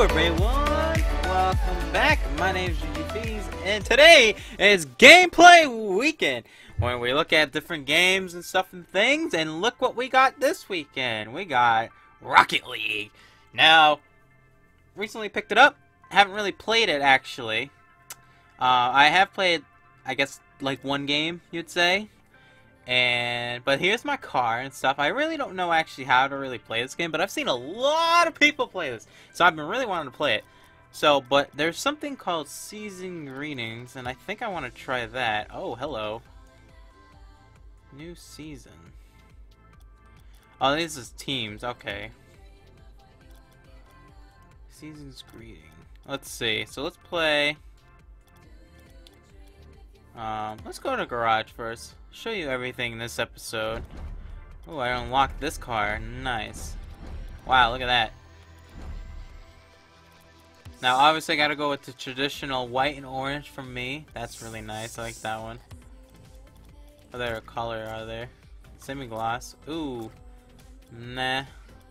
Hello everyone, welcome back. My name is GGFees, and today is Gameplay Weekend, when we look at different games and stuff and things, and look what we got this weekend. We got Rocket League. Now, recently picked it up, haven't really played it actually. I have played, I guess, like one game, you'd say. But here's my car and stuff. I really don't know actually how to really play this game, but I've seen a lot of people play this, so I've been really wanting to play it. So, but there's something called Season Greetings, and I think I want to try that. Oh, hello. New season. Oh, this is teams. Okay. Season's Greeting. Let's see. So let's play. Let's go to Garage first. Show you everything in this episode. Oh, I unlocked this car. Nice. Wow, look at that. Now, obviously, I gotta go with the traditional white and orange from me. That's really nice. I like that one. What other color are there? Semi-gloss. Ooh. Nah.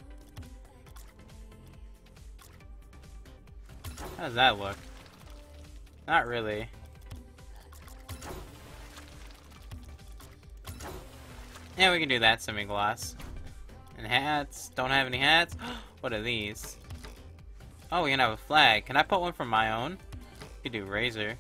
How does that look? Not really. Yeah, we can do that, semi-gloss. And hats. Don't have any hats. What are these? Oh, we can have a flag. Can I put one from my own? We could do Razor.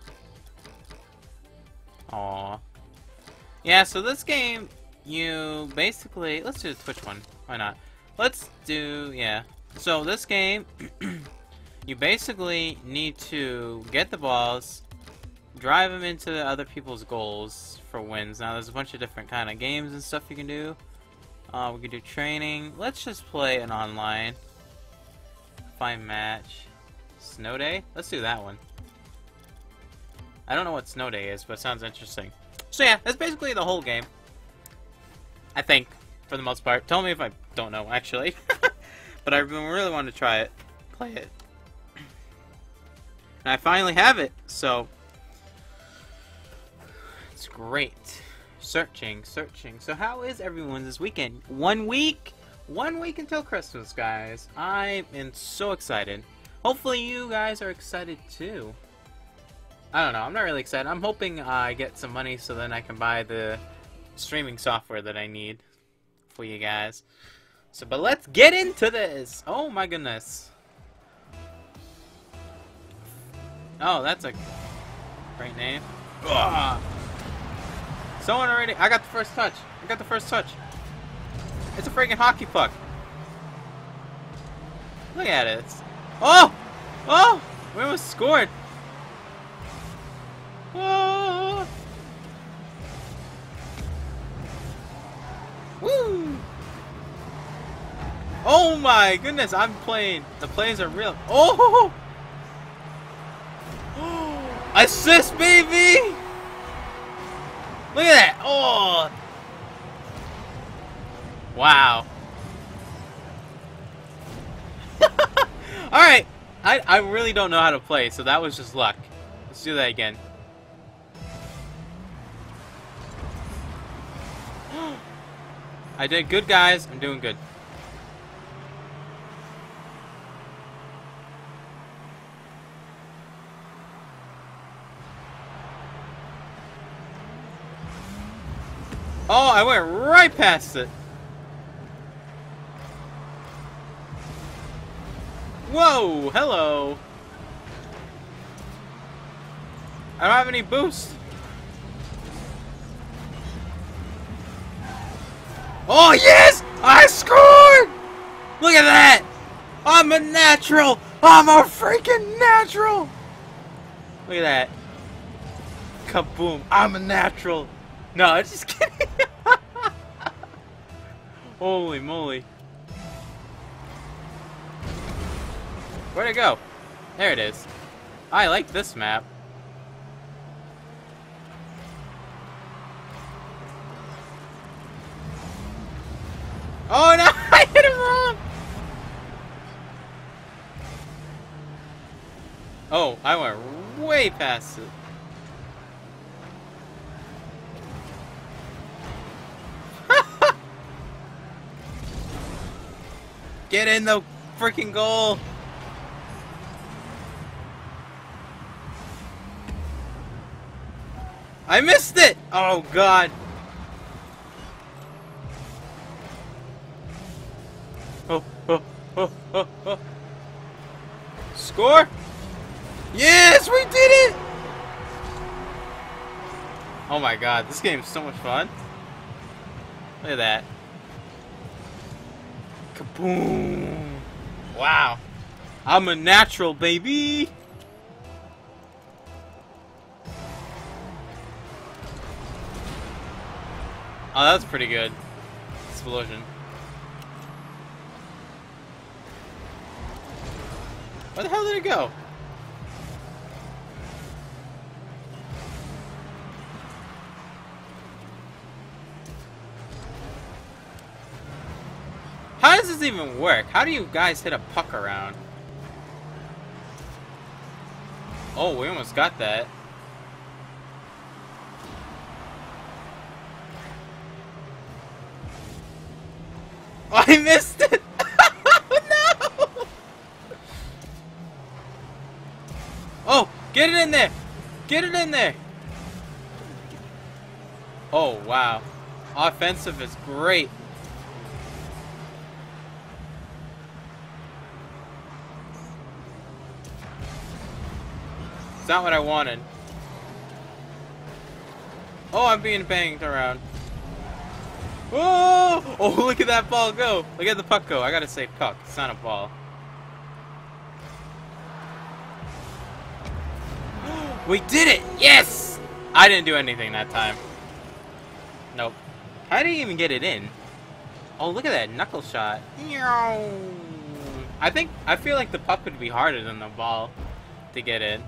Aww. Yeah, so this game, you basically... Let's do the Twitch one. Why not? Let's do... Yeah. So this game, you basically need to get the balls, drive them into other people's goals for wins. Now, there's a bunch of different kind of games and stuff you can do. We can do training. Let's just play an online. Find match. Snow Day? Let's do that one. I don't know what Snow Day is, but it sounds interesting. So yeah, that's basically the whole game. I think, for the most part. Tell me if I don't know, actually. But I really want to try it. Play it. And I finally have it, so... It's great. Searching. So how is everyone's this weekend? 1 week? 1 week until Christmas, guys. I am so excited. Hopefully you guys are excited too. I don't know. I'm not really excited. I'm hoping I get some money so then I can buy the streaming software that I need for you guys. So, but let's get into this. Oh my goodness. Oh, that's a great name. Ugh. Someone already... I got the first touch. It's a freaking hockey puck. Look at it. Oh! Oh! We almost scored. Whoa! Woo! Oh my goodness, I'm playing. The plays are real. Oh! Assist, baby! Look at that! Oh! Wow. Alright. I really don't know how to play, so that was just luck. Let's do that again. I did good, guys. I'm doing good. Oh, I went right past it. Whoa, hello. I don't have any boost. Oh, yes! I scored! Look at that! I'm a natural! I'm a freaking natural! Look at that. Kaboom. I'm a natural. No, I'm just kidding. Holy moly. Where'd it go? There it is. I like this map. Oh no! I hit him wrong! Oh, I went way past it. Get in the freaking goal! I missed it! Oh god. Oh, oh, oh, oh, oh. Score! Yes, we did it! Oh my god, this game is so much fun. Look at that. Kaboom! Wow. I'm a natural, baby! Oh, that's pretty good. Explosion. Where the hell did it go? How does this even work? How do you guys hit a puck around? Oh, we almost got that. Oh, I missed it! No! Oh, get it in there! Get it in there! Oh, wow. Offensive is great. It's not what I wanted. Oh, I'm being banged around. Oh! Oh, look at that ball go! Look at the puck go. I gotta say puck. It's not a ball. We did it! Yes! I didn't do anything that time. Nope. How did he even get it in? Oh, look at that knuckle shot. I feel like the puck would be harder than the ball to get in.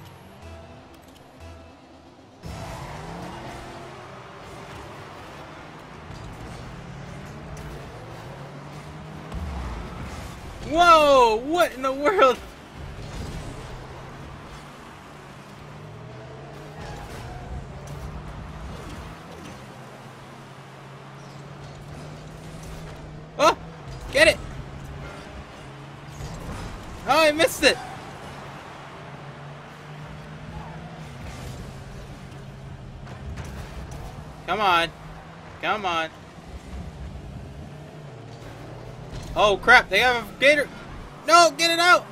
Whoa! What in the world? Oh! Get it! Oh, I missed it! Come on. Come on. Oh crap, they have a gator! No, get it out!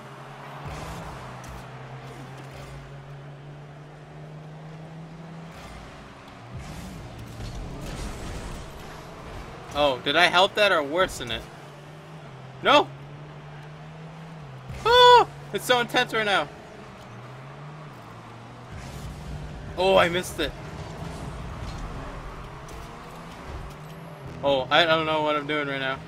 Oh, did I help that or worsen it? No! Oh! It's so intense right now. Oh, I missed it. Oh, I don't know what I'm doing right now.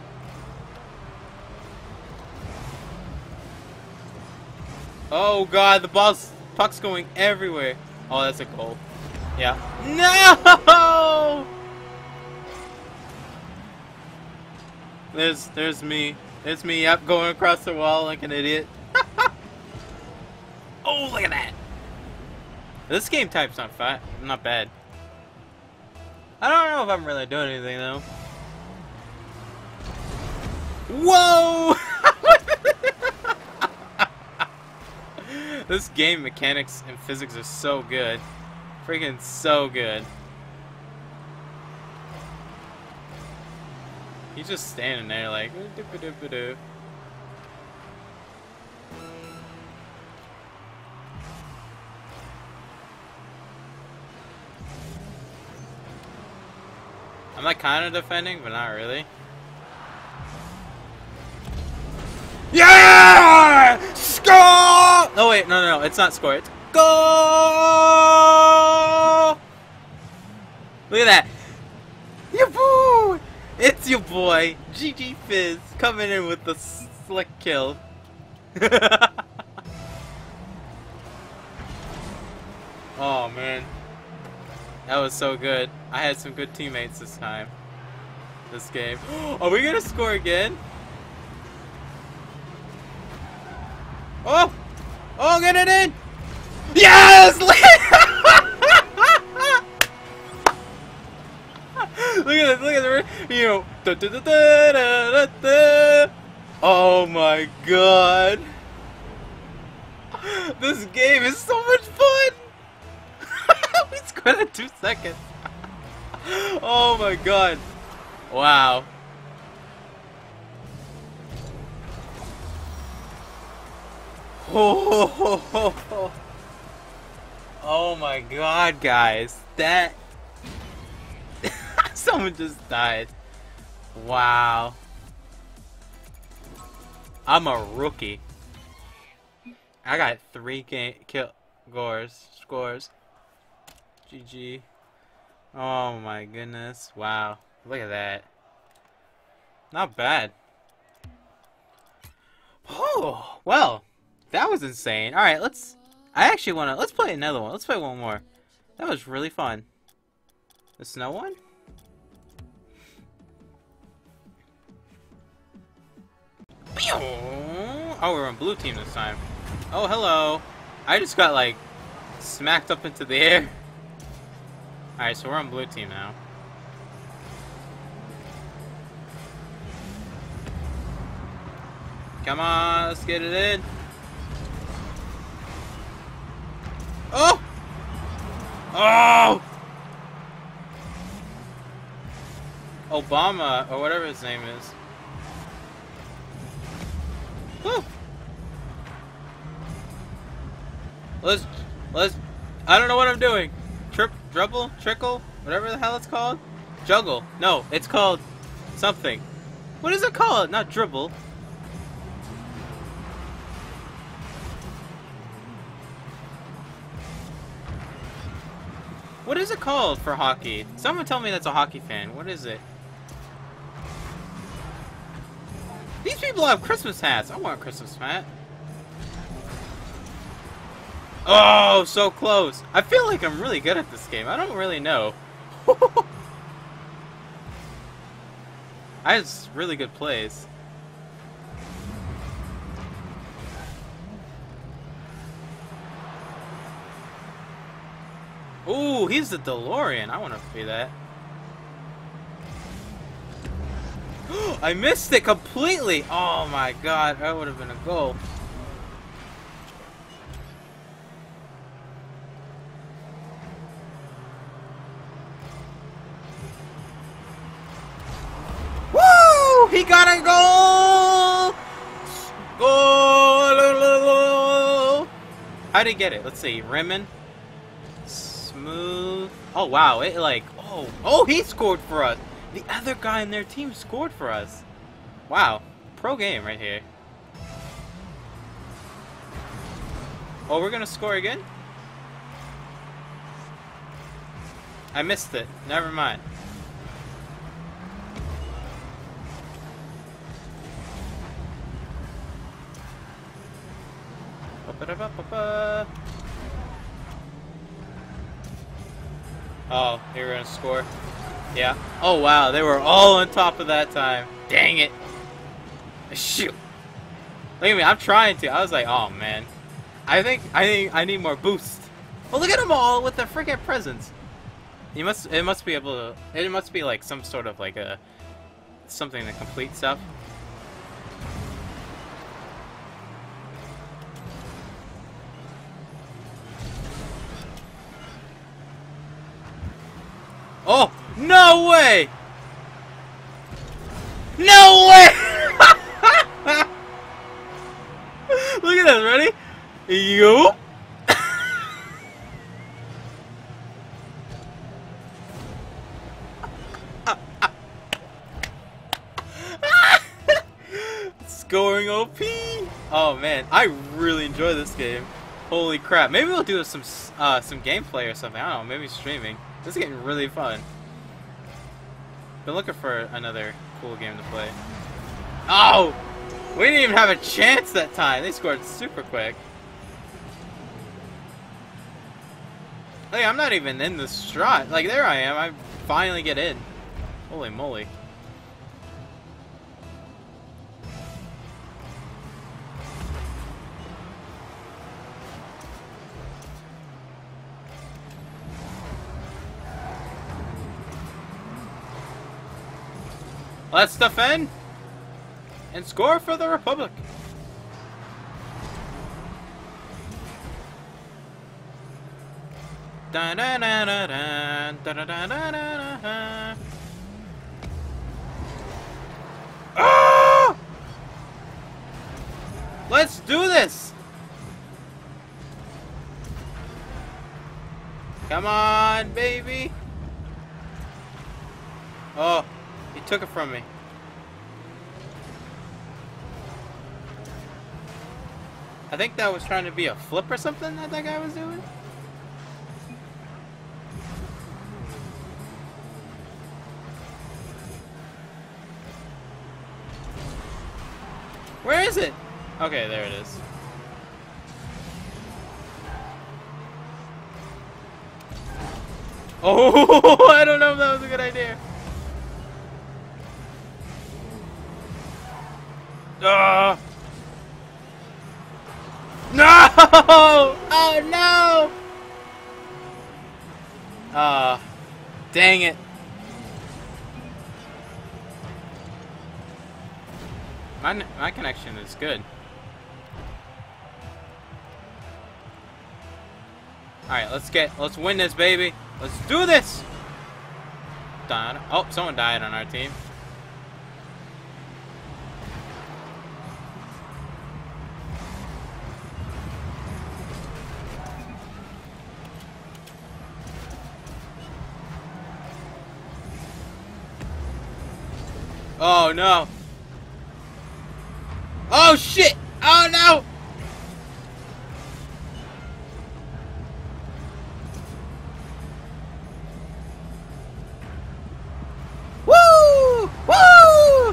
Oh god, the puck's going everywhere. Oh, that's a goal. Yeah. No! There's me. There's me up going across the wall like an idiot. Oh, look at that. This game type's not bad. I don't know if I'm really doing anything though. Whoa! This game mechanics and physics are so good. Freaking so good. He's just standing there like doo-ba-doo-ba-doo. I'm like kind of defending, but not really. Yeah! Score! Oh wait, no, it's not score. It's goal! Look at that. Your boy! It's your boy, GG Fizz, coming in with the slick kill. Oh man. That was so good. I had some good teammates this time. This game. Are we gonna score again? Oh! Oh, get it in! Yes! Look at this, look at the, you know, da, da, da, da, da, da. Oh my god. This game is so much fun! We scored within 2 seconds. Oh my god. Wow. Oh, oh my god, guys. That... Someone just died. Wow. I'm a rookie. I got 3 scores. GG. Oh my goodness. Wow. Look at that. Not bad. Oh, well. That was insane. Alright, let's play another one. Let's play one more. That was really fun. The snow one? Oh, we're on blue team this time. Oh, hello. I just got, like, smacked up into the air. Alright, so we're on blue team now. Come on, let's get it in. Oh! Oh! Obama, or whatever his name is. Woo! Let's, I don't know what I'm doing. Dribble? Trickle? Whatever the hell it's called? Juggle. No, it's called something. What is it called? Not dribble. What is it called for hockey? Someone tell me that's a hockey fan. What is it? These people have Christmas hats. I want a Christmas hat. Oh, so close. I feel like I'm really good at this game. I don't really know. I have really good plays. Ooh, he's the DeLorean. I want to be that. I missed it completely. Oh my god, that would have been a goal. Woo! He got a goal! Goal! How'd he get it? Let's see. Rimmon. Smooth. Oh wow, it like, oh, he scored for us. The other guy in their team scored for us. Wow, pro game right here. Oh, we're gonna score again? I missed it. Never mind. Ba-ba-da-ba-ba-ba. Oh, they were gonna score. Yeah. Oh wow, they were all on top of that time. Dang it. Shoot. Look at me, I'm trying to. I was like, oh man. I think I need more boost. Oh, look at them all with the freaking presents. It must be able to, it must be like some sort of like a something to complete stuff. Oh, no way! No way! Look at this, ready? You. Scoring OP! Oh man, I really enjoy this game. Holy crap. Maybe we'll do some gameplay or something. I don't know, maybe streaming. This is getting really fun. Been looking for another cool game to play. Oh! We didn't even have a chance that time. They scored super quick. Hey, I'm not even in the strat. Like, there I am. I finally get in. Holy moly. Let's defend and score for the Republic. Da da da da da da da da da da. Ah! Let's do this! Come on, baby! Oh, he took it from me. I think that was trying to be a flip or something that guy was doing. Where is it? Okay, there it is. Oh, I don't know if that was a good idea. No! Oh no! Dang it. My connection is good. Alright, let's win this, baby. Let's do this! Done. Oh, someone died on our team. Oh no! Oh shit! Oh no! Woo! Woo!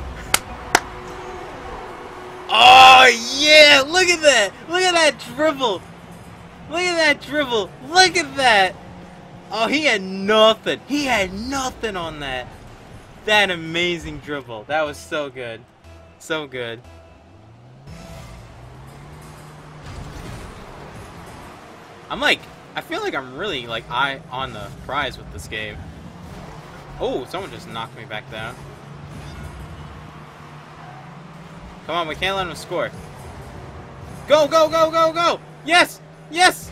Oh yeah! Look at that! Look at that dribble! Look at that dribble! Look at that! Oh, he had nothing! He had nothing on that! That amazing dribble. That was so good. So good. I feel like I'm really like on the prize with this game. Oh, someone just knocked me back down. Come on, we can't let him score. Go, go, go, go, go! Yes! Yes!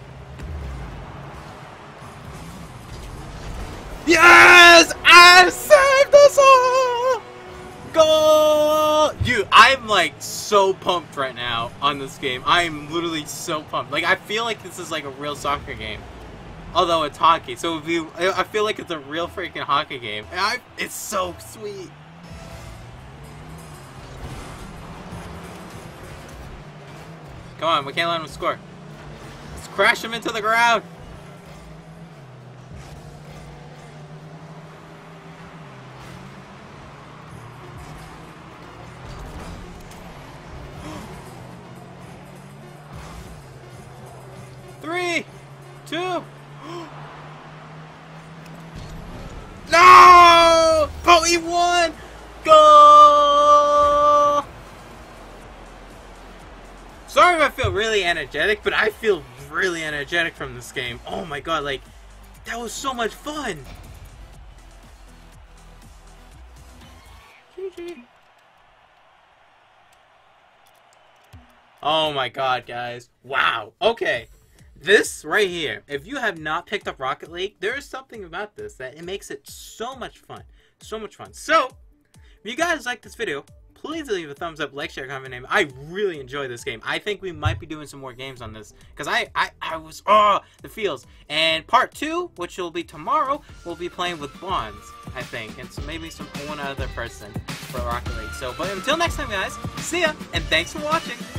Yes! I saved us all! Goal! Dude, I'm like so pumped right now on this game. I'm literally so pumped. Like, I feel like this is like a real soccer game. Although it's hockey. So I feel like it's a real freaking hockey game. And it's so sweet. Come on, we can't let him score. Let's crash him into the ground. Three, two. No! But we won! Goal! Sorry if I feel really energetic, but I feel really energetic from this game. Oh my god, like, that was so much fun! GG. Oh my god, guys. Wow. Okay. This right here, if you have not picked up Rocket League, there is something about this that it makes it so much fun. So much fun. So, if you guys like this video, please leave a thumbs up, like, share, comment, name. I really enjoy this game. I think we might be doing some more games on this. Because I was, the feels. And part 2, which will be tomorrow, we'll be playing with Bonds, I think. And so maybe one other person for Rocket League. So, but until next time, guys, see ya, and thanks for watching.